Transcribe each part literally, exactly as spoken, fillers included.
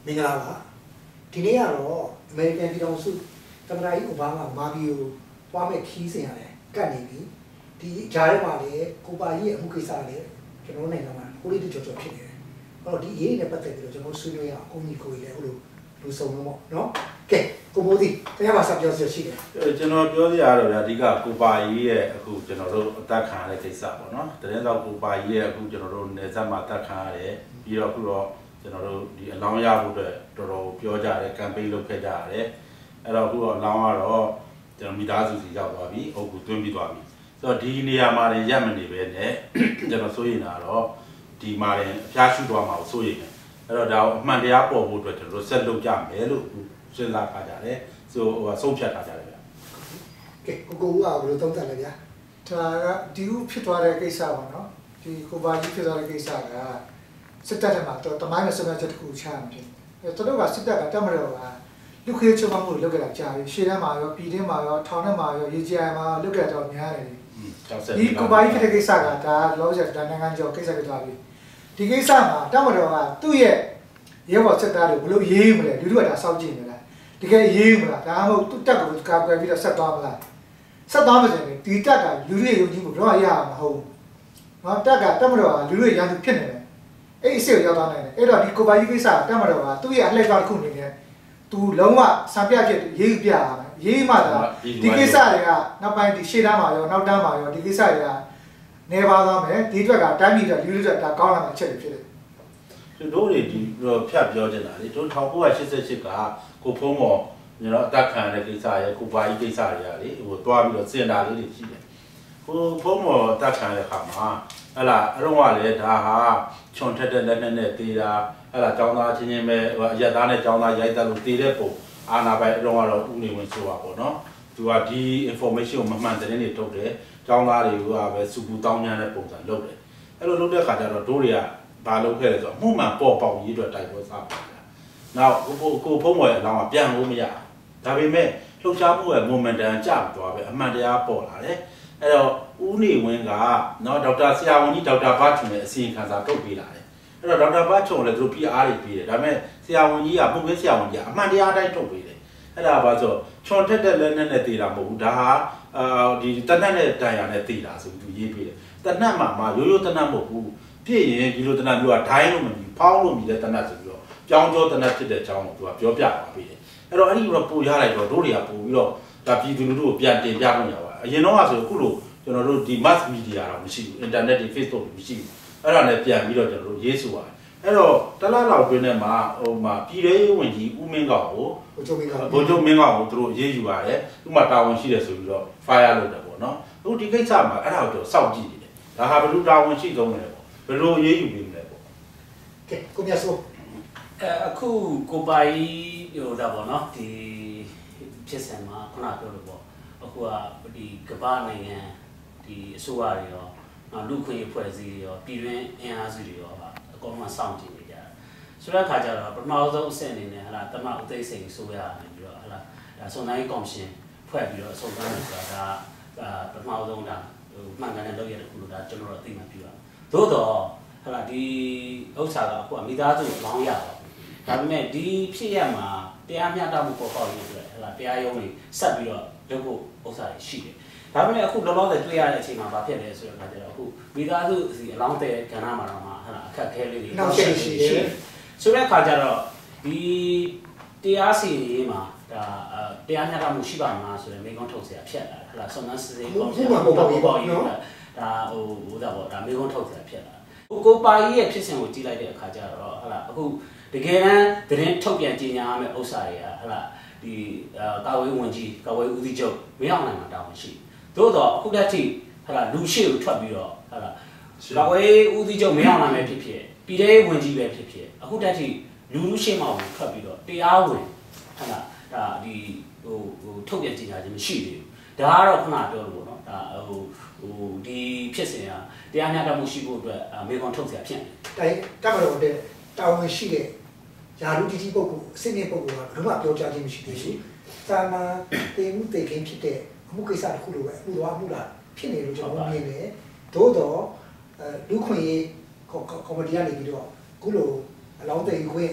မင်္ဂလာပါဒီနေ့ကတော့ American ပြည်တော်စုသမ္မတကြီးအိုဘားမားမာဘီယိုပွားမဲ့ခီးစဉ်ရတယ်ကတ်နေပြီဒီဂျားထဲမှာလည်းကိုပါကြီးရဲ့အမှုကိစ္စလည်းကျွန်တော်နိုင်ငံမှာဟိုလေးတကြော်ကြော်ဖြစ်နေတယ်အဲ့တော့ဒီအရေးနဲ့ပတ်သက်ပြီးတော့ကျွန်တော်ဆွေးနွေးရအောင်အုံကြီးကိုကြီးလည်းဟိုလိုလူစုံလုံးပေါ့နော်ကဲကိုမိုးဒီတရားမှာဆက်ပြောစရာရှိတယ်ကျွန်တော်ပြောစရာတော့အဓိကကိုပါကြီးရဲ့အခုကျွန်တော်တို့အသက်ခံရတဲ့ကိစ္စပေါ့နော်တရင်တော့ကိုပါကြီးရဲ့အခုကျွန်တော်တို့နေဆက်မှာအသက်ခံရတယ်ပြီးတော့အခုတော့ကျွန်တော်တို့ဒီအလောင်းရဖို့အတွက်တော်တော်ပြောကြတယ်ကမ်ပိန်းလုပ်ခဲ့ကြရတယ်အဲ့တော့အခုတော့အလောင်းကတော့ကျွန်တော်မိသားစုစီရောက်သွားပြီအုပ်ကူသွင်းပြီးသွားပြီဆိုတော့ဒီနေရာမှာရင်ရက်မနေပဲနဲ့ကျွန်တော်စိုးရိမ်တာတော့ဒီမှာရင်အဖျားရှုသွားမှာကိုစိုးရိမ်တယ်အဲ့တော့ဒါအမှန်တရားပေါ်ဖို့အတွက်ကျွန်တော်တို့ဆက်လုပ်ကြမယ်လို့စဉ်းစားထားကြတယ်ဆိုဟိုဆုံးဖြတ်ထားကြတယ်ဗျာကဲကိုကိုဦးကဘယ်လိုသုံးသပ်လဲဗျာဒါကဒီဦးဖြစ်သွားတဲ့ကိစ္စပါနော်ဒီကိုပါကြီးဖြစ်သွားတဲ့ကိစ္စကစစ်တပ်ထဲမှာတော့တမိုင်းနဲ့ဆက်ချက်တစ်ခုချမ်းဖြစ်အဲတို့ကစစ်တပ်ကတက်မတော်ကလူခွေးချုံမှမှုလုပ်ကြတာကြားပြီရှေ့ထဲမှာရောပြည်ထဲမှာရောထောင်ထဲမှာရောရေကြီးမှာလုပ်ကြတော့များတယ်ဒီကိုပါကြီးဖြစ်တဲ့ကိစ္စကဒါလောဆယ်ဒါနိုင်ငံကျော်ကိစ္စဖြစ်သွားပြီဒီကိစ္စမှာတက်မတော်ကသူ့ရဲ့ရဲဘော်စစ်သားတွေဘလို့ရေးမလဲလူတို့ကဒါစောင့်ကြည့်နေလားတကယ်ရေးမလားဒါမှမဟုတ်သူ့တက်ကိုကာကွယ်ပြီးတော့ဆက်သွားမလားဆက်သွားမှဆိုရင်ဒီတက်ကလူတွေယုံကြည်မှုတော့ရမှာမဟုတ်နော်တက်ကတက်မတော်ကလူတွေရန်သူဖြစ်နေတယ်အဲ့အစ်ကိုရောက်သွားနိုင်တယ်အဲ့တော့ဒီကိုပါကြီးကိစ္စတက်မတော်ကသူ့ရဲ့အလှည့်ကားတစ်ခုအနေနဲ့သူလုံးဝစံပြဖြစ်ရေးပြရမယ်ရေးမှသာဒီကိစ္စတွေကနောက်ပိုင်းဒီရှေ့တန်းမှာရောနောက်တန်းမှာရောဒီကိစ္စတွေကနေပါသွားမယ်ဒီအတွက်ကတိုင်းပြည်အတွက်လူလူအတွက်ဒါကောင်းလာမှချက်တွေဖြစ်တယ်သူတို့တွေဒီဖြတ်ပြောချင်တာလေတို့၁၉၈၈ကကိုဖုံးမော်ကျွန်တော်အသက်ခံတဲ့ကိစ္စရဲ့ကိုပါကြီးကိစ္စတွေကလေဟိုတွားပြီးတော့စင်တာလေးတွေရှိတယ်ကိုဖုံးမော်အသက်ခံတဲ့ခါမှာဟဲ့လားအတော့ကလည်းဒါဟာခြုံထက်တဲ့လက်နဲ့နဲ့တေးတာဟဲ့လားចောင်းသားချင်းချင်းပဲဟိုအရက်သားနဲ့ចောင်းသားရိုက်တက်လို့တေးတဲ့ပုံအာနာပိုင်အတော့ကတော့ဥနေဝင်ဆိုတာပေါ့နော်သူကဒီ information ကိုမမှန်တဲ့နေထုတ်တယ်ចောင်းသားတွေကပဲစူပူတောင်းညမ်းတဲ့ပုံစံလုပ်တယ်အဲ့လိုလုပ်တဲ့ခါကျတော့တို့တွေကဘာလုပ်ခဲ့လဲဆိုတော့မှုမှန်ပေါ်ပေါက်ရေးအတွက်တိုက်ပွဲစားပါလားနောက်ကိုကိုဖုံးဝယ်အလောင်းကပြန်လို့မရဒါပေမဲ့လှုပ်ရှားမှုရဲ့ momentum ကျသွားပဲအမှန်တရားပေါ်လာတယ်အဲ့တော့ဦးနေဝင်းကနော်ဒေါက်တာဆရာဝန်ကြီးဒေါက်တာဘတ်ချုံရဲ့အစီရင်ခံစာထုတ်ပေးလာတယ်အဲ့တော့ဒေါက်တာဘတ်ချုံလည်းသူတို့ P R တွေပေးတယ်ဒါပေမဲ့ဆရာဝန်ကြီးကပုံပေးဆရာဝန်ကြီးကအမှန်တရားတိုင်းထုတ်ပေးတယ်အဲ့ဒါဘာဆိုချွန်ထက်တဲ့လက်နဲ့နဲ့တည်တာမဟုတ်ဘူးဒါဟာအာဒီတနက်နဲ့တန်ရနဲ့တည်တာဆိုပြီးသူရေးပေးတယ်တနက်မှာမှရိုးရိုးတနက်မဟုတ်ဘူးပြည့်ရင်ဒီလိုတနက်မျိုးကဒိုင်းလို့မမြည်ဖောင်းလို့မြည်တဲ့တနက်ဆိုပြီးတော့ကြောင်းကြောတနက်ဖြစ်တဲ့အကြောင်းကိုသူကပြောပြပါပေးတယ်အဲ့တော့အဲ့ဒီတော့ပို့ရလိုက်တော့တို့တွေကပို့ပြီးတော့ဒါပြည်သူလူထုကိုပြန်တင်ပြခွင့်ရပါအရင်တော့ကဆိုအခုလိုကျွန်တော်တို့ဒီ mass media တော့မရှိဘူး internet တွေ Facebook တွေမရှိဘူးအဲ့ဒါလည်းပြန်ပြီးတော့ကျွန်တော်တို့ရေးဆိုပါတယ်အဲ့တော့တလားလောက်တွင်းထဲမှာဟိုမှာပြည်ရေးဝင်ကြီးဦးမင်းကောင်ကိုဘိုးချုပ်မင်းကောင်ဘိုးချုပ်မင်းကောင်ကိုသူတို့ရေးယူပါတယ်သူ့မှာတာဝန်ရှိတယ်ဆိုပြီးတော့ fire လုပ်တယ်ပေါ့နော်အခုဒီကိစ္စမှာအဲ့ဒါကိုတော့စောင့်ကြည့်နေတယ်ဒါဟာဘယ်လိုတာဝန်ရှိဆုံးလဲပေါ့ဘယ်လိုရေးယူနေလဲပေါ့ကဲကိုမြတ်စိုးအဲအခုကိုပါကြီးဟိုဒါပေါ့နော်ဒီဖြစ်စံမှာခုနပြောလို့ပေါ့အခုကဒီကမ္ဘာနိုင်ငံဒီအစိုးရတွေရောနောက်လူခွင့်အဖွဲ့အစည်းတွေရောပြည်တွင်းအင်အားစုတွေရောအကုန်လုံးစောင့်ကြည့်နေကြတာဆိုတဲ့အခါကျတော့ပထမဆုံးအဆင့်အနေနဲ့ဟလာတမဥသိစိန်အစိုးရနေပြီးတော့ဟလာဒါစုံစမ်းရေးကော်မရှင်ဖွဲ့ပြီးတော့စုံစမ်းနေဆိုတာဒါပထမဆုံးဒါဟိုမှန်ကန်တဲ့လုပ်ရတဲ့ခုလို့ဒါကျွန်တော်တို့အသိမှပြုရသို့တော့ဟလာဒီဥစ္စာကအခုအမိသားစုကိုလောင်းရပါဒါပေမဲ့ဒီဖြစ်ရမှာတရားမျှတမှုပေါ်ပေါက်ရေးဆိုရဟလာတရားရုံးတွေဆက်ပြီးတော့လုပ်ဖို့ဥစ္စာတွေရှိတယ်ဒါပေမဲ့အခုလောလောဆယ်တွေ့ရတဲ့အချိန်မှာဘာဖြစ်လဲဆိုတော့အခါကျတော့အခုမိသားစုစီအလောင်းတဲ့ကဏ္ဍမှာတော့မှဟလာအခက်ခဲလေးတွေနောက်ဆက်ရှိတယ်ဆိုတဲ့အခါကျတော့ဒီတရားစီရင်မှာဒါတရားမျှတမှုရှိပါမလားဆိုတဲ့မိကုန်းထုတ်เสียဖြတ်လာဟလာစုံစမ်းစစ်ဆေးပေါ်ပေါ်ပေါ်ပေါ်နော်ဒါဟိုဟိုဒါပေါ့ဒါမိကုန်းထုတ်เสียဖြတ်လာဟိုကိုပါကြီးရဲ့ဖြစ်စဉ်ကိုကြည့်လိုက်တဲ့အခါကျတော့ဟလာအခုတကယ်တမ်းသတင်းထုတ်ပြန်ကြေညာရမယ့်ဥစ္စာတွေကဟလာဒီကာဝေးဝန်ကြီးကာဝေးဦးစီးချုပ်မရောက်နိုင်မှာတောင်းရှိသို့တော့အခုတည်းထိဟလာလူရှိကိုထွက်ပြီးတော့ဟလာကာဝေးဦးစီးချုပ်မရောက်နိုင်ပဲဖြစ်ဖြစ်ပြည်ထောင်ဝန်ကြီးပဲဖြစ်ဖြစ်အခုတည်းထိလူလူရှိမှကိုထွက်ပြီးတော့တရားဝင်ဟလာဒါဒီဟိုဟိုထုတ်ပြန်ကြေညာခြင်းမရှိသေးဘူးဒါကတော့ခုနပြောလို့ပေါ့နော်ဒါဟိုဟိုဒီဖြစ်စဉ်ကတရားမျှတမှုရှိဖို့အတွက်မေကွန်ထုတ်เสียဖြစ်တယ်တိုင်တက်မလို့တဲ့တာဝန်ရှိတဲ့ယာလူတီတီပုဂ္ဂိုလ်အစစ်နေပုဂ္ဂိုလ်ကဘယ်မှပြောကြားခြင်းမရှိသေးဘူးသာမန်တေမှုတေခင်းဖြစ်တဲ့အမှုကိစ္စတစ်ခုလိုပဲအမှုတော်အမှုလားဖြစ်နေလို့ကျွန်တော်မြင်တယ်သို့တော့လူခွင့်ရေးကော်မတီကနေပြီးတော့ခုလိုအလောင်းသိခွင့်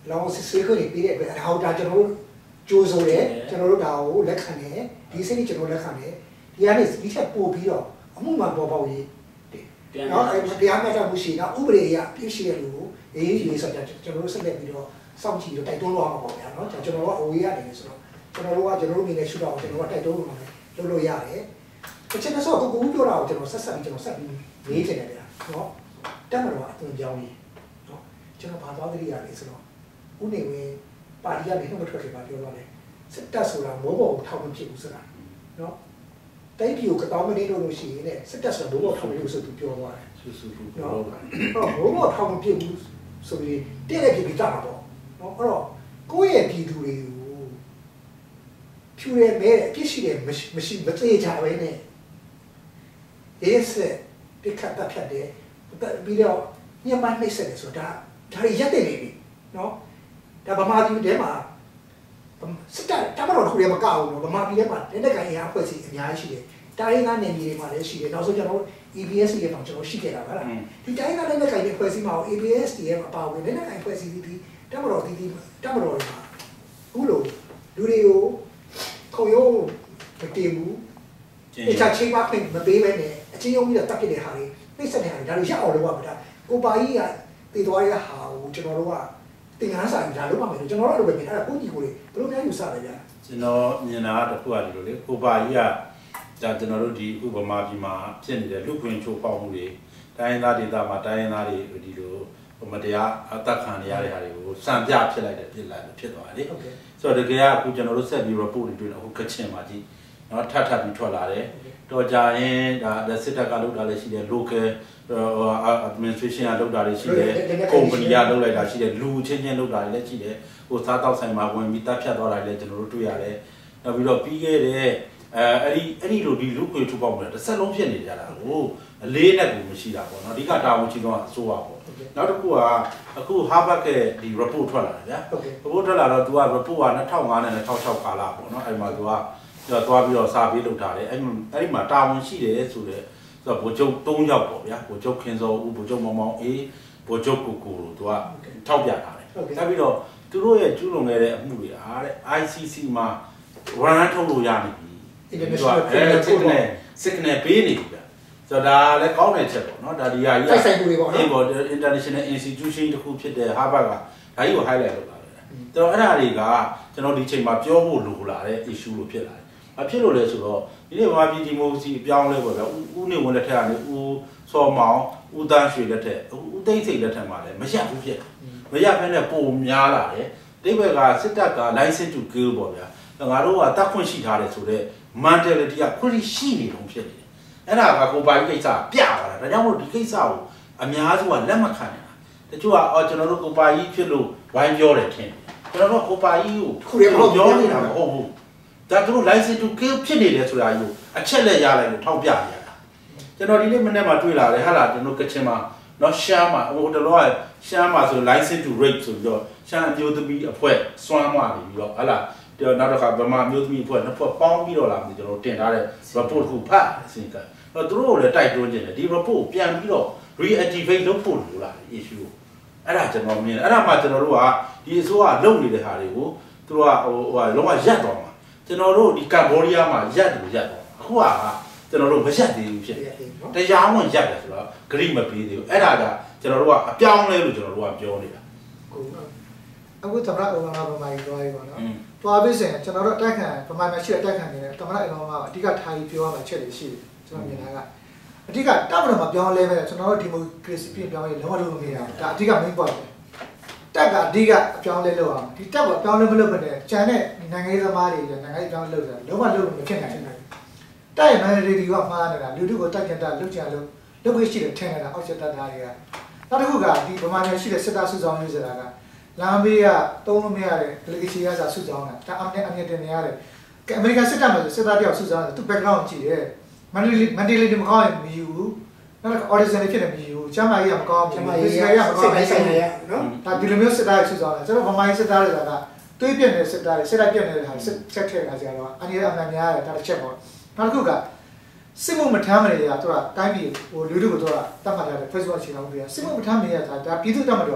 လောင်စစ်ဆေးခွင့်ပေးတဲ့အတွက်ဟောတာကျွန်တော်တို့ကြိုးစိုးတယ်ကျွန်တော်တို့ဒါကိုလက်ခံတယ်ဒီစိတ်ကြီးကျွန်တော်လက်ခံတယ်ဒီကနေဒီချက်ပို့ပြီးတော့အမှုမှန်ပေါ်ပေါက်ရေးနော်အဲတရားမျှတမှုရှိတော့ဥပဒေအရပြည့်ရှိရလို့အေးရေးဆိုတော့ကျွန်တော်တို့ဆက်လက်ပြီးတော့စောင့်ကြည့်တော့တိုက်တွန်းလို့ရမှာပေါ့ဗျာနော်ကျွန်တော်တို့ကအဝေးရတယ်ဆိုတော့ကျွန်တော်တို့ကကျွန်တော်တို့အနေနဲ့ရှုတော့ကျွန်တော်တို့ကတိုက်တွန်းလို့လုပ်လို့ရတယ်တစ်ချက်တည်းဆိုတော့ကိုကိုပြောတာကိုကျွန်တော်ဆက်ဆက်ပြီးကျွန်တော်ဆက်ပြီးရေးချင်တယ်ဗျာနော်တက်မှာတော့အသွင်ပြောင်းရေးနော်ကျွန်တော်ဘာသွားသတိရတယ်ဆိုတော့ဥနေဝင်ပါတီကနေနှုတ်ထွက်ခဲ့ပါပြောတော့တယ်စစ်တပ်ဆိုတာမိုးပေါ်ထောက်မဖြစ်ဘူးဆိုတာနော်တိုက်ပြည်ကိုတောင်းမနေလို့ရှိရင်လည်းစစ်တပ်ဆိုတာမိုးပေါ်ထောက်မဖြစ်ဘူးဆိုသူပြောသွားတယ်ဆူဆူပူပူနော်အဲ့တော့မိုးပေါ်ထောက်မဖြစ်ဘူးဆိုပြီးတည့်တဲ့ပြည်ပြီးတာပါပေါ့နော်အဲ့တော့ကိုယ့်ရဲ့ပြည်သူတွေကိုဖြူရဲမဲအပြစ်ရှိတယ်မရှိမသေးကြပဲနဲ့ရေးဆက်ပြခတ်တတ်ဖြတ်တယ်ပြီးတော့ညမနှိမ့်ဆက်တယ်ဆိုတာဒါတွေရက်တယ်နေပြီနော်ဒါဗမာပြည်ထဲမှာစစ်တပ်တမတော်တစ်ခုလည်းမကောက်ဘူးနော်ဗမာပြည်ထဲမှာလက်နက်ကိုင်အားအဖွဲ့အစည်းအများကြီးရှိတယ်တိုင်းသားနယ်မြေတွေမှာလည်းရှိတယ်နောက်ဆုံးကျွန်တော်တို့ E B S တွေတောင်ကျွန်တော်ရှိခဲ့တာပါလားဒီတိုင်းသားလက်နက်ကိုင်အဖွဲ့အစည်းမှာ E B S တွေအပါအဝင်လက်နက်ကိုင်အဖွဲ့အစည်းတွေတမတော်တီးတီးတမတော်တွေမှာအခုလိုလူတွေကိုခုံရုံးမတည်ဘူးအချာချိန်ပါခွင့်မပေးဘဲနဲ့အချင်းယုံပြီးတော့တက်ပြတဲ့ဟာတွေနှိမ့်ဆက်တဲ့ဟာတွေဒါတွေရအောင်လုပ်ရမှာဒါကိုပါကြီးကတည်သွားရတဲ့ဟာကိုကျွန်တော်တို့ကတင်ငန်းစာဒါလုပ်ပါမယ်ကျွန်တော်တို့အဲ့လိုပဲမြင်အဲ့ဒါကိုကြီးကိုလေဘယ်လိုများယူဆလဲဗျာကျွန်တော်မြင်တာတခုကဒီလိုလေကိုပါကြီးကဒါကျွန်တော်တို့ဒီဥပမာပြည်မှာဖြစ်နေတဲ့လူခွင့်ချိုးဖောက်မှုတွေတိုင်းသားဒေသမှာတိုင်းသားတွေဒီလိုမတရားအသက်ခံရတဲ့ဟာတွေကိုစံပြဖြစ်လိုက်တဲ့ဖြစ်လိုက်ဖြစ်သွားတယ်လေဆိုတော့တကယ်ကအခုကျွန်တော်တို့ဆက်ပြီး report တွေတွေ့တော့အခုကချင်ပါကြီးเนาะထပ်ထပ်ပြီးထွက်လာတယ်တော့ကြရင်ဒါစစ်တပ်ကလုပ်တာလည်းရှိတယ် local administration ကလုပ်တာလည်းရှိတယ် company ကလုပ်လိုက်တာရှိတယ်လူချင်းချင်းလုပ်တာလည်းရှိတယ်ဟိုစားတောက်ဆိုင်မှာဝင်ပြီးတပ်ဖြတ်သွားတာလည်းကျွန်တော်တို့တွေ့ရတယ်နောက်ပြီးတော့ပြီးခဲ့တဲ့အဲအဲ့ဒီအဲ့ဒီလိုဒီလူခွေထူပေါက်မှုတစ်ဆက်လုံးဖြစ်နေကြတာကိုအလေးနဲ့ကိုမရှိတာပေါ့နော်အဓိကတာဝန်ရှိတော့အစိုးရပေါ့နောက်တစ်ခုကအခု Harvard ကဒီ report ထွက်လာတယ်ဗျာ report ထွက်လာတော့ तू က report က၂၀၀၅နဲ့၂၀၀၆ကာလပေါ့နော်အဲ့မှာ तू ကတော့သွားပြီးတော့စာပေးလုပ်ထားတယ်အဲ့အဲ့ဒီမှာတာဝန်ရှိတယ်ဆိုတော့ဆိုတော့ဗိုလ်ချုပ်၃ယောက်ပေါ့ဗျာဗိုလ်ချုပ်ခင်စောဦးဗိုလ်ချုပ်မောင်မောင်အေးဗိုလ်ချုပ်ကိုကိုတို့ तू ကထောက်ပြထားတယ်နောက်ပြီးတော့သူတို့ရဲ့ကျူးလွန်ခဲ့တဲ့အမှုတွေအားတဲ့ I C C မှာ warrant ထုတ်လို့ရနေပြီinternational criminal signal ပေးနေပြီဗျဆိုတော့ဒါလည်းကောင်းတဲ့ချက်ပေါ့နော်ဒါဒီဟာကြီးတိုက်ဆိုင်မှုတွေပေါ့နော် international institution တခုဖြစ်တဲ့ Harvard ကဒါကြီးကို highlight လုပ်လာတယ်။ဆိုတော့အဲ့ဒါတွေကကျွန်တော်ဒီချိန်မှာပြောဖို့လိုလာတဲ့ issue လို့ဖြစ်လာတယ်။အဖြစ်လို့လဲဆိုတော့ဒီနေ့မြန်မာပြည်ဒီမိုကရေစီအပြောင်းလဲပေါ့ဗျာ။ဦးနေဝင်လက်ထက်ကနေဦးစောမောင်ဦးတန်းရွှေလက်ထက်ဦးသိန်းစိန်လက်ထက်မှာလည်းမရဘူးဖြစ်။မရဘဲနဲ့ပုံများလာတယ်။တိဘက်ကစစ်တပ်က license to kill ပေါ့ဗျာ။ငါတို့ကတပ်ခွင့်ရှိထားတယ်ဆိုတော့ mentality ကခွင့်ရှိနေတော့ဖြစ်နေတယ်။အဲ့ဒါကကိုပိုင်ကိစ္စပြသွားတာဒါကြောင့်မို့ဒီကိစ္စကိုအများစုကလက်မခံနေတာတချို့ကအော်ကျွန်တော်တို့ကိုပိုင်ကြီးဖြစ်လို့ဝိုင်းပြောတယ်ထင်တယ်ကျွန်တော်တို့ကိုပိုင်ကြီးကိုခုရေမပြောနေတာမဟုတ်ဘူးဒါသူတို့ license to kill ဖြစ်နေတယ်ဆိုတာကိုအချက်လက်ရလိုက်လို့ထောက်ပြနေရတာကျွန်တော်ဒီနေ့မနေ့မှတွေ့လာတယ်ဟာလားကျွန်တော်ကချင်မှာနော်ရှမ်းမှာဟိုတလောကရှမ်းမှာဆို license to rape ဆိုပြီးတော့ရှမ်းအမျိုးသမီးအဖွဲ့စွမ်းမနေပြီးတော့ဟာလားနောက်တစ်ခါဗမာမျိုးသမီးအဖွဲ့နှစ်ဖွဲ့ပေါင်းပြီးတော့လာပြီးကျွန်တော်တင်ထားတဲ့ report ကိုဖတ်အစီအကံတော့သူတို့လည်းတိုက်တွန်းနေတယ်ဒီ report ပြန်ပြီးတော့ reactivate လုပ်ဖို့လိုလာတယ် issue အဲ့ဒါကျွန်တော်မြင်အဲ့ဒါမှကျွန်တော်တို့ကဒီအစိုးရလုပ်နေတဲ့ဟာတွေကိုသူတို့ကဟိုဟိုလုံးဝရက်သွားမှာကျွန်တော်တို့ဒီကမ္ဘောဒီးယားမှာရက်တယ်ရက်သွားအခုကကျွန်တော်တို့မရက်သေးဘူးဖြစ်တယ်တရားဝင်ရက်တယ်ဆိုတော့ဂရိမပေးသေးဘူးအဲ့ဒါကကျွန်တော်တို့ကအပြောင်းလဲလို့ကျွန်တော်တို့ကပြောနေတာအခုသမရအိုဘားမားဗမာကြီးသွားပြီပေါ့နော်တွားပြီးစင်ကျွန်တော်တို့အတက်ခံဗမာမျိုးရှိတဲ့အတက်ခံနေတဲ့သမရအိုဘားမားအဓိကထားပြီးပြောရမှာချက်တွေရှိတယ်ကျွန်တော်မြင်တာကအဓိကတပ်မတော်မှာပြောင်းလဲပဲကျွန်တော်တို့ဒီမိုကရေစီပြင်ပြောင်းလဲလုံးဝလုပ်လို့မရဘူးဒါအဓိက main point ပဲတပ်ကအဓိကအပြောင်းလဲလုပ်အောင်ဒီတပ်ကအပြောင်းလဲမလုပ်ဘဲနဲ့ကျန်တဲ့နိုင်ငံရေးသမားတွေလည်းနိုင်ငံရေးပြောင်းလဲလုပ်တယ်လုံးဝလုပ်လို့မဖြစ်နိုင်ဘူးတပ်ရဲ့ mandate ကမှားနေတာလူထုကိုတက်ကြတာလုပ်ကြလို့လုပ်ခွင့်ရှိတယ်ထင်နေတာအောက်ချက်တပ်သားတွေကနောက်တစ်ခုကဒီဗမာမျိုးရှိတဲ့စစ်တပ်စုဆောင်ရေးဆိုတာကလမ်းဘေးကတုံးလို့မရတဲ့ delegation ရစာစုဆောင်တာဒါအမြဲအမြဲတင်နေရတယ်အမေရိကန်စစ်တပ်မှာစစ်သားတယောက်စုဆောင်တယ်သူ background ကြည့်တယ်မန္တလေးမန္တလေးတွေမကောင်းရင်မယူဘူးနောက် audition တွေဖြစ်တယ်မယူဘူးကျမ်းမာရေးကမကောင်းဘူးကျမ်းမာရေးကမကောင်းဘူးစိတ်ပိုင်းဆိုင်ရနော်ဒါဒီလိုမျိုးစစ်သားတွေစုဆောင်တယ်ကျွန်တော်ဗမာရေးစစ်သားတွေကတွေးပြနေတဲ့စစ်သားတွေစစ်တပ်ပြနေတဲ့ဟာစစ်ချက်ထည့်နေတာကြတော့အနည်းအမှန်များတယ်ဒါတစ်ချက်ပေါ့နောက်တစ်ခုကစစ်မှုမထမ်းမနေရတော့တိုင်းပြည်ဟိုလူထုကိုတော့တတ်မှတ်ရတဲ့ Facebook အခြေခံဥပဒေစစ်မှုမထမ်းမနေရတာဒါပြည်သူ့တတ်မှတ်တော့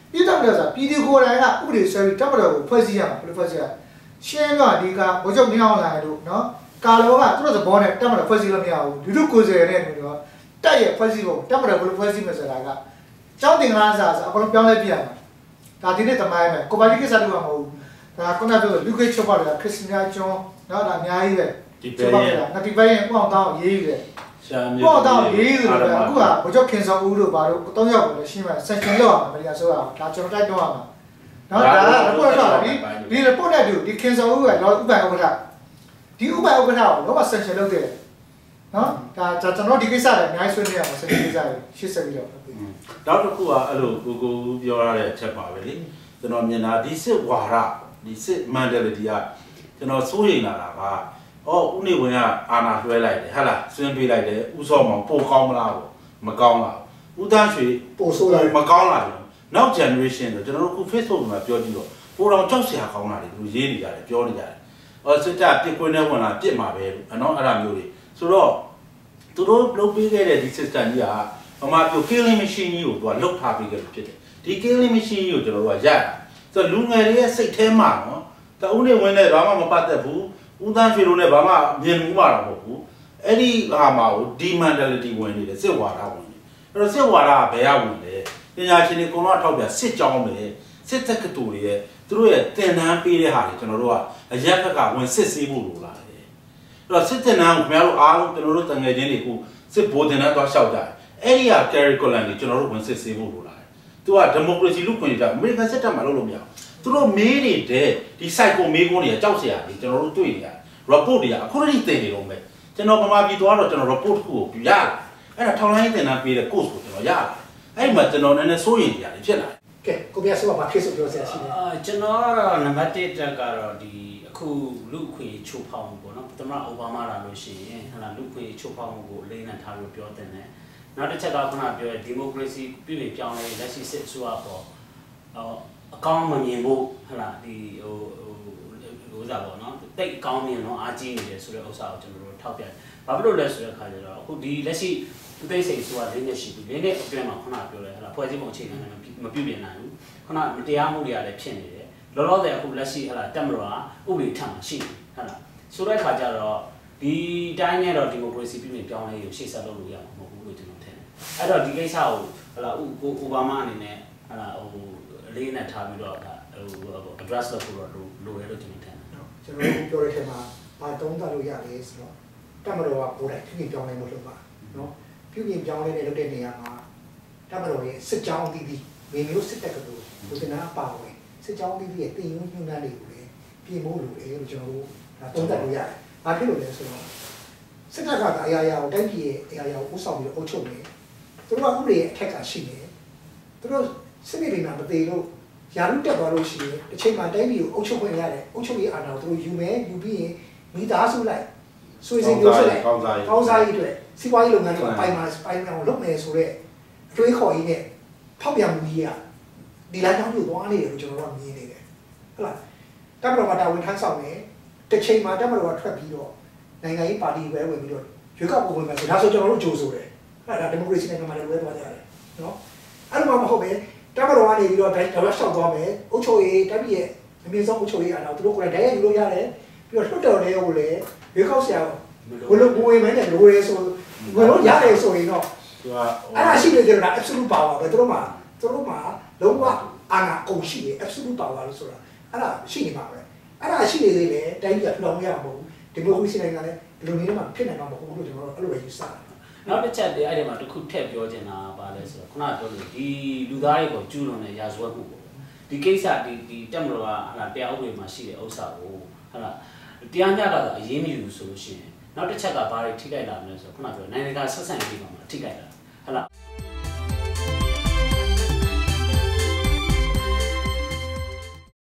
ပြည်တော်လည်းဆိုပြည်သူကိုယ်တိုင်ကဥပဒေဆွဲပြီးတက်မတော်ကိုဖွဲ့စည်းရမှာဘယ်လိုဖွဲ့စည်းရရှင်းကဒီကဘိုးချုပ်နေအောင်လာလို့နော်ကာလောကသူတို့သဘောနဲ့တက်မတော်ဖွဲ့စည်းလို့မရဘူးလူလူကိုယ်စရတဲ့မျိုးတော့တက်ရဖွဲ့စည်းဖို့တက်မတော်ဘယ်လိုဖွဲ့စည်းမလဲဆိုတာကကျောင်းတင်ကားစားအကုန်လုံးပြောင်းလဲပြရမှာဒါဒီနေ့တမိုင်းပဲကိုပါတီကိစ္စတူမှာမဟုတ်ဘူးဒါခုနပြောလူခေချုပ်ပါတယ်ခရစ်စတန်ကျောင်းနော်ဒါအများကြီးပဲဒီပဲငါဒီပဲပေါ့တောင်းရေးတယ်ပေါ့တောင်းရေးတယ်အခုကဘိုးချုပ်ခင်ဆောင်ဦးတို့ဘာလို့သုံးယောက်ကိုလည်းရှင်းမှာဆက်ရှင်လောက်အောင်မရဆိုရအောင်ဒါကျွန်တော်တိုက်တော့ရမှာနော်ဒါအခုတော့ဒီဒီ report နဲ့ဒီခင်ဆောင်ဦးကတော့ဥပ္ပံဥက္ကဋ္ဌဒီဥပ္ပံဥက္ကဋ္ဌကိုတော့ဆက်ရှင်လုပ်တယ်နော်ဒါကျွန်တော်ဒီကိစ္စတွေအများကြီးဆွေးနွေးရမှာဆက်ရှင်ကိစ္စတွေရှင်းဆက်ပြီးတော့နောက်တစ်ခုကအဲ့လိုကိုကိုပြောရတဲ့အချက်ပါပဲလေကျွန်တော်မြင်တာဒီစစ်ဝါဒဒီစစ် mentality ကကျွန်တော်စိုးရိမ်လာတာကအော်ဦးနေဝင်ကအာဏာလွှဲလိုက်တယ်ဟာလားဆွင်းပေးလိုက်တယ်ဥစောမောင်ပိုကောင်းမလားပေါ့မကောင်းလားဦးတန်းရွှေပိုဆိုးလာမကောင်းလားနောက် generation ဆိုကျွန်တော်တို့ခု Facebook မှာပြောကြည့်တော့ပိုတော်ကြောက်စရာကောင်းတာတွေသူရေးနေကြတယ်ပြောနေကြတယ်အော်စစ်တပ်ပြစ်ခွင်းနဲ့ဝင်လာပြစ်မှာပဲအနော်အဲ့ဒါမျိုးတွေဆိုတော့သူတို့လုပ်ပေးခဲ့တဲ့ဒီ system ကြီးကဘာမှပြော killing machine ကြီးကိုသူကလုတ်ထားပေးခဲ့လို့ဖြစ်တယ်ဒီ killing machine ကြီးကိုကျွန်တော်တို့ကရဆိုတော့လူငယ်တွေရဲ့စိတ်ထဲမှာနော်တအုပ်နဲ့ဝင်တဲ့ဘာမှမပတ်သက်ဘူးဦးတန်းရွှေတို့နဲ့ဘာမှမြင်မှုမှာတော့မဟုတ်ဘူးအဲ့ဒီဟာမှာကို dementality ဝင်နေတယ်စစ်ဝါဒဝင်နေအဲ့တော့စစ်ဝါဒကဘယ်ရဝင်လဲပညာရှင်တွေကတော့ထောက်ပြစစ်ကြောင်းပဲစစ်တက္ကသိုလ်တွေရဲ့သူတို့ရဲ့သင်တန်းပေးတဲ့ဟာတွေကျွန်တော်တို့ကအရက်ဘက်ကဝင်စစ်ဆေးဖို့လိုလာတယ်အဲ့တော့စစ်သင်တန်းကိုခင်ဗျားတို့အားလုံးကျွန်တော်တို့တငယ်ချင်းတွေကိုစစ်ဘိုးသင်တန်းသွားလျှောက်ကြတယ်အဲ့ဒီဟာ curriculum တွေကျွန်တော်တို့ဝင်စစ်ဆေးဖို့လိုလာတယ်သူက democracy လူခွင့်ကြအမေရိကန်စစ်တပ်မှာလုပ်လို့မရဘူးသူတို့မေးနေတဲ့ဒီ psycho မေးခွန်းတွေကကြောက်စရာတွေကျွန်တော်တို့တွေ့နေရတယ် report တွေကအခုတည်းတင်နေတော့မယ်ကျွန်တော်ပမာပြည်သွားတော့ကျွန်တော် report ကိုပြရလာအဲ့ဒါထောင်လိုင်းတင်တန်းပေးတဲ့ course ကိုကျွန်တော်ရလာအဲ့မှာကျွန်တော်နည်းနည်းစိုးရိမ်နေရတယ်ဖြစ်လာကဲကိုပြဆိုဘာဖြစ်ဆိုပြောစရာရှိလဲအာကျွန်တော်ကတော့နံပါတ်တစ်တက်ကတော့ဒီအခုလူခွေချိုးဖောက်မှုပေါ့နော်သမ္မတအိုဘားမားလာလို့ရှိရင်ဟလာလူခွေချိုးဖောက်မှုကိုအလေးနဲ့ထားလို့ပြောတဲ့နဲ့နောက်တစ်ချက်ကခုနပြောတဲ့ဒီမိုကရေစီပြည်ပြင်ပြောင်းလဲလက်ရှိစစ်အစိုးရပေါ့အကောင်းမမြင်ဖို့ဟလာဒီဟိုဟိုဥစားပေါ့နော်တိတ်အကောင်းမြင်တော့အားကြီးနေတယ်ဆိုတဲ့ဥစ္စာကိုကျွန်တော်တို့ထောက်ပြတယ်ဘာဖြစ်လို့လဲဆိုတဲ့အခါကျတော့အခုဒီလက်ရှိသူသိစိတ်ဆိုတာလေးနဲ့ရှိပြီလေးနဲ့အတွင်းမှာခုနပြောတယ်ဟလာဖွဲ့စည်းပုံအခြေခံနဲ့မပြုပြင်နိုင်ဘူးခုနမတရားမှုတွေကလည်းဖြစ်နေတယ်လောလောဆယ်အခုလက်ရှိဟလာတက်မတော်ကဥပဒေထပ်မှာရှိနေဟလာဆိုတဲ့အခါကျတော့ဒီတိုင်းနဲ့တော့ဒီမိုကရေစီပြည်ပြင်ပြောင်းလဲရေးကိုရှေ့ဆက်လုပ်လို့ရမှာမဟုတ်ဘူးလို့ကျွန်တော်ထင်တယ်အဲ့တော့ဒီကိစ္စကိုဟလာဥအိုဘားမားအနေနဲ့ဟလာဟိုအလေးနဲ့ထားပြီးတော့ဟို address လုပ်ဖို့တော့လိုတယ်လို့ကျွန်တော်ထင်တယ်ကျွန်တော်ပြောတဲ့ထဲမှာဘာတုံးသလို့ရလဲဆိုတော့တက်မတော်ကကိုယ်တိုင်ပြည်ပြောင်းလဲမှုလုပ်ပါနော်ပြည်ပြောင်းလဲတဲ့လုပ်တဲ့နေရာမှာတက်မတော်ရဲ့စစ်ကြောင်းအသီးသီးဝေမျိုးစစ်တပ်ကလို့ဘုရင်နာပါဝင်စစ်ကြောင်းအသီးသီးရဲ့တင်ယုံညွှန်းတန်းတွေကိုလည်းပြင်ဖို့လိုတယ်လို့ကျွန်တော်တို့ဒါတုံးသလို့ရတယ်။ဘာဖြစ်လို့လဲဆိုတော့စစ်တပ်ကအရာရာကိုတိုင်းပြည်ရဲ့အရာရာကိုဥဆောင်ပြီးအုပ်ချုပ်နေသူတို့ကဥပဒေရဲ့အထက်ကရှိနေသူတို့စစ်မြေပြင်မှာမသေးလို့ရာလူတက်သွားလို့ရှိရင်တစ်ချိန်မှာတိုင်းပြည်ကိုအုပ်ချုပ်ခွင့်ရတယ်အုပ်ချုပ်ရေးအာဏာကိုသူတို့ယူမယ်ယူပြီးရင်မိသားစုလိုက်ဆွေစဉ်မျိုးဆက်လိုက်ကောင်းစားရေးကောင်းစားရေးအတွက်စီးပွားရေးလုပ်ငန်းတွေပိုင်မှာပိုင်မှာလုပ်မယ်ဆိုတော့အတွေးခေါ်ရေးနဲ့ထောက်ပြန်မှုကြီးကဒီလမ်းကြောင်းကိုသွားနေတယ်လို့ကျွန်တော်တို့ကမြင်နေတယ်ဟုတ်လားတပ်မတော်ကတာဝန်ထမ်းဆောင်နေတစ်ချိန်မှာတပ်မတော်ကထွက်ပြီးတော့နိုင်ငံရေးပါတီပဲဝင်ပြီးတော့ရွေးကောက်ပွဲဝင်မယ်ဆိုဒါဆိုကျွန်တော်တို့ကြိုးဆိုတယ်အဲ့ဒါဒီမိုကရေစီနိုင်ငံမှာလည်းဝဲသွားကြတယ်နော်အဲ့လိုမှမဟုတ်ပဲတပ်မတော်ကနေပြီးတော့ဒါတော့ရှောက်သွားမယ်အုပ်ချုပ်ရေးတပ်ပြည်ရဲ့အမြင့်ဆုံးအုပ်ချုပ်ရေးအာဏာသူတို့ကိုယ်တိုင်ယူလို့ရတယ်ပြီးတော့လွှတ်တော်တွေကိုလည်းရွေးကောက်ဆရာဘလို့ဘဝင်မယ်နဲ့လိုရဲဆိုဘလို့ရတယ်ဆိုရင်တော့သူကအဲ့ဒါရှိနေကြတာ absolute power ပဲသူတို့မှာသူတို့မှာလုံးဝအာဏာကုန်ရှိတယ် absolute power လို့ဆိုတာအဲ့ဒါရှိနေမှာပဲအဲ့ဒါရှိနေသေးတယ်တိုင်းပြည်ကလောင်ရမှာမဟုတ်ဘူးဒီမိုကရေစီနိုင်ငံလည်းဘယ်လိုနည်းမှဖြစ်နိုင်မှာမဟုတ်ဘူးလို့ကျွန်တော်တို့အဲ့လိုပဲယူဆတာနောက်တစ်ချက်တည်းအဲ့ဒီမှာတစ်ခုထည့်ပြောချင်တာပါလဲဆိုတော့ခုနကပြောလို့ဒီလူသားတွေကိုကျူးလွန်တဲ့ရာဇဝတ်မှုပေါ့ဒီကိစ္စဒီဒီတက်မတော်ကဟာတရားဥပဒေမှာရှိတဲ့ဥစ္စာကိုဟာတရားမျှတတာအရေးမယူဆိုလို့ရှိရင်နောက်တစ်ချက်ကဘာတွေထိခိုက်လာမလဲဆိုတော့ခုနကပြောနိုင်ငံတကာဆက်ဆံရေးတွေမှာထိခိုက်လာဟဲ့လား